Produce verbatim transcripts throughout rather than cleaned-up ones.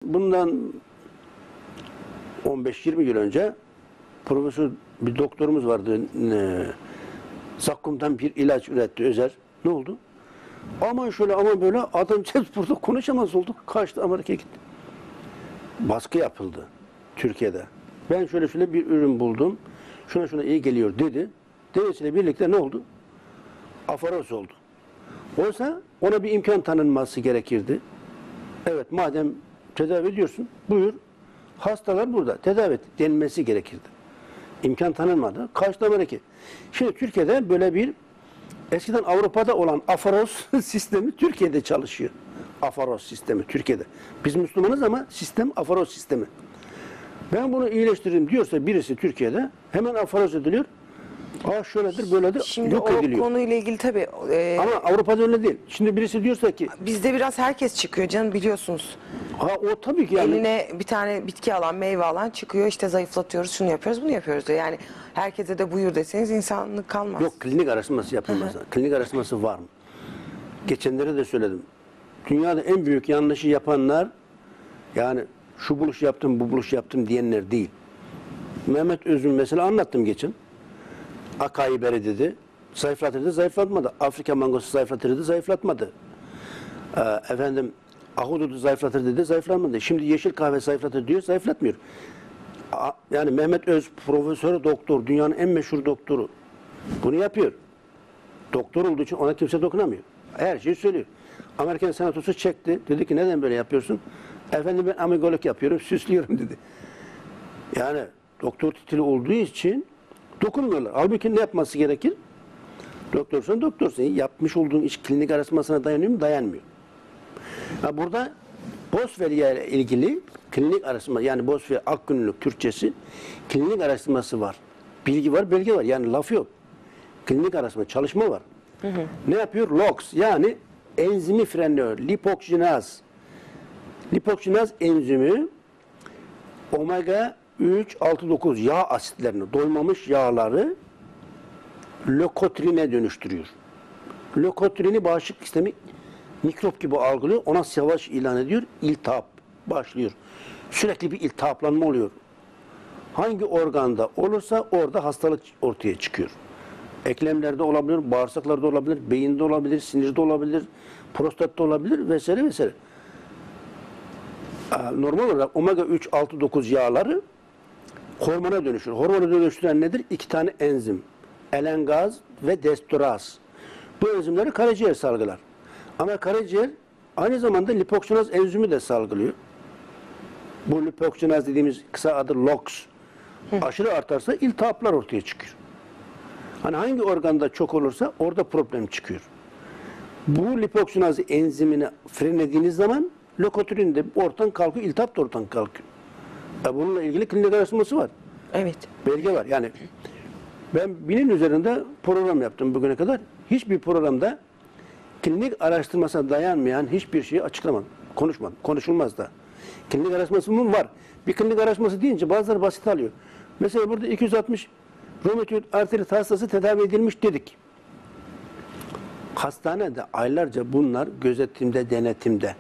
Bundan on beş yirmi yıl önce profesör bir doktorumuz vardı. E, zakkumdan bir ilaç üretti özel. Ne oldu? Aman şöyle aman böyle adamcağız burada konuşamaz olduk. Kaçtı Amerika'ya gitti. Baskı yapıldı Türkiye'de. Ben şöyle şöyle bir ürün buldum. Şuna şuna iyi geliyor dedi. Devletiyle birlikte ne oldu? Afaros oldu. Oysa ona bir imkan tanınması gerekirdi. Evet madem tedavi ediyorsun buyur. Hastalar burada. Tedavi et denilmesi gerekirdi. İmkan tanınmadı. Kaçtı Amerika. Şimdi Türkiye'de böyle bir eskiden Avrupa'da olan Afaros sistemi Türkiye'de çalışıyor. Afaros sistemi Türkiye'de. Biz Müslümanız ama sistem Afaros sistemi. Ben bunu iyileştiririm diyorsa birisi Türkiye'de hemen Afaros ediliyor. Aa şöyledir böyledir Şimdi yok o ediliyor. konuyla ilgili tabii. E, Ama Avrupa'da öyle değil. Şimdi birisi diyorsa ki bizde biraz herkes çıkıyor canım biliyorsunuz. ha o tabii ki yani. Eline bir tane bitki alan, meyve alan çıkıyor işte zayıflatıyoruz, şunu yapıyoruz, bunu yapıyoruz diyor. Yani herkese de buyur deseniz insanlık kalmaz. Yok klinik araştırması yapılmaz. Klinik araştırması var mı? Geçenlere de söyledim. Dünyada en büyük yanlışı yapanlar yani şu buluş yaptım, bu buluş yaptım diyenler değil. Mehmet Öz'ün mesela anlattım geçen. Akai beri dedi. Zayıflatır dedi, zayıflatmadı. Afrika mangosu zayıflatır dedi, zayıflatmadı. Ee, efendim ahududu zayıflatır dedi, zayıflatmadı. Şimdi yeşil kahve zayıflatır diyor, zayıflatmıyor. A, yani Mehmet Öz profesör doktor, dünyanın en meşhur doktoru. Bunu yapıyor. Doktor olduğu için ona kimse dokunamıyor. Her şeyi söylüyor. Amerikan senatosu çekti. Dedi ki neden böyle yapıyorsun? Efendim ben amigolik yapıyorum, süslüyorum dedi. Yani doktor titili olduğu için dokunmuyorlar. Halbuki ne yapması gerekir? Doktorsun doktorsun. Yapmış olduğun iş klinik araştırmasına dayanıyor mu? Dayanmıyor. Ha burada Boswellia ile ilgili klinik araştırma yani Boswellia Akgünlük Türkçesi klinik araştırması var. Bilgi var, belge var. Yani laf yok. Klinik araştırma, çalışma var. Hı hı. Ne yapıyor? L O X yani enzimi frenliyor. Lipoksijinaz. Lipoksijinaz enzimi omega üç, altı, dokuz yağ asitlerini, doymamış yağları lökotrine dönüştürüyor. Lökotrini bağışıklık sistemi mikrop gibi algılıyor, ona savaş ilan ediyor, iltihap başlıyor. Sürekli bir iltihaplanma oluyor. Hangi organda olursa orada hastalık ortaya çıkıyor. Eklemlerde olabilir, bağırsaklarda olabilir, beyinde olabilir, sinirde olabilir, prostatta olabilir vesaire vesaire. Normal olarak omega üç, altı, dokuz yağları hormona dönüşür. Hormona dönüştüren nedir? İki tane enzim. Elengaz ve destoraz. Bu enzimleri karaciğer salgılar. Ama karaciğer aynı zamanda lipoksijinaz enzimi de salgılıyor. Bu lipoksijinaz dediğimiz kısa adı L O X. Aşırı artarsa iltihaplar ortaya çıkıyor. Hani hangi organda çok olursa orada problem çıkıyor. Bu lipoksijinaz enzimini frenlediğiniz zaman lökotrin de ortadan kalkıyor, iltihap da ortadan kalkıyor. E bununla ilgili klinik araştırması var. Evet. Belge var. Yani ben binin üzerinde program yaptım bugüne kadar. Hiçbir programda klinik araştırmasına dayanmayan hiçbir şeyi açıklamadım. Konuşmadım. Konuşulmaz da. Klinik araştırması mı var? Bir klinik araştırması deyince bazıları basit alıyor. Mesela burada iki yüz altmış romatoid artrit hastası tedavi edilmiş dedik. Hastanede aylarca bunlar gözetimde, denetimde.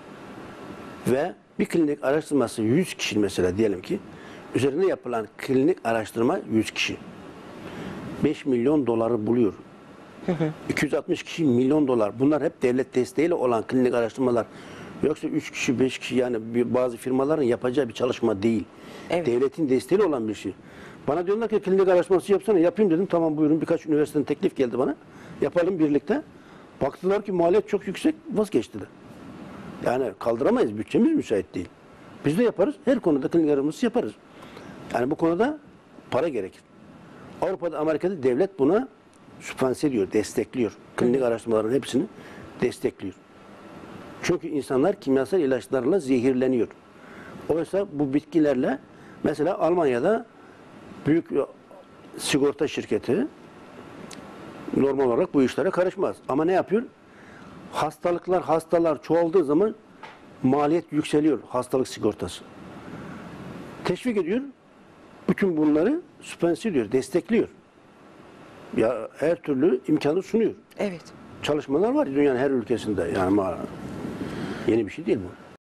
Ve bir klinik araştırması yüz kişi mesela diyelim ki üzerine yapılan klinik araştırma yüz kişi. beş milyon doları buluyor. Hı hı. iki yüz altmış kişi milyon dolar. Bunlar hep devlet desteğiyle olan klinik araştırmalar. Yoksa üç kişi, beş kişi yani bazı firmaların yapacağı bir çalışma değil. Evet. Devletin desteğiyle olan bir şey. Bana diyorlar ki klinik araştırması yapsana. Yapayım dedim. Tamam buyurun. Birkaç üniversiteden teklif geldi bana. Yapalım birlikte. Baktılar ki maliyet çok yüksek. Vazgeçtiler. Yani kaldıramayız. Bütçemiz müsait değil. Biz de yaparız. Her konuda klinik araştırması yaparız. Yani bu konuda para gerekir. Avrupa'da, Amerika'da devlet buna sübvanse ediyor, destekliyor. Klinik araştırmaların hepsini destekliyor. Çünkü insanlar kimyasal ilaçlarla zehirleniyor. Oysa bu bitkilerle mesela Almanya'da büyük sigorta şirketi normal olarak bu işlere karışmaz. Ama ne yapıyor? Hastalıklar, hastalar çoğaldığı zaman maliyet yükseliyor hastalık sigortası. Teşvik ediyor. Bütün bunları sübvanse ediyor, destekliyor. Ya her türlü imkanı sunuyor. Evet. Çalışmalar var dünyanın her ülkesinde. Yani yeni bir şey değil bu.